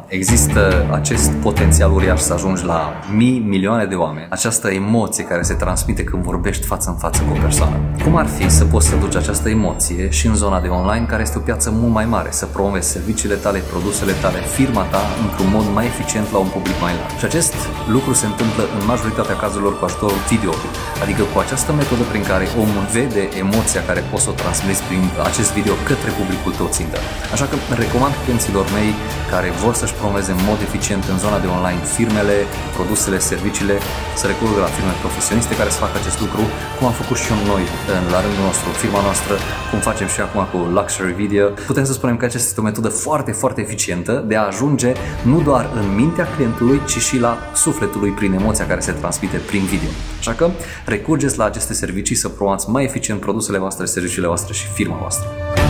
există acest potențial uriaș să ajungi la mii, milioane de oameni, această emoție care se transmite când vorbești față în față cu o persoană. Cum ar fi să poți să duci această emoție și în zona de online, care este o piață mult mai mare, să promovezi serviciile tale, produsele tale, firma ta într-un mod mai eficient la un public mai larg? Și acest lucru se întâmplă în majoritatea cazurilor cu ajutorul videoului, adică cu această metodă prin care omul vede emoția care poți să o transmiți prin acest video către publicul tău țintă. Așa că recomand clienților mei care vor să-și promoveze în mod eficient în zona de online firmele, produsele, serviciile, să recurgă la firme profesioniste care să facă acest lucru, cum am făcut și noi la rândul nostru, firma noastră, cum facem și acum cu Luxury Video. Putem să spunem că aceasta este o metodă foarte, foarte eficientă de a ajunge nu doar în mintea clientului, ci și la sufletul lui prin emoția care se transmite prin video. Așa că recurgeți la aceste servicii să promovați mai eficient produsele voastre, serviciile voastre și firma voastră.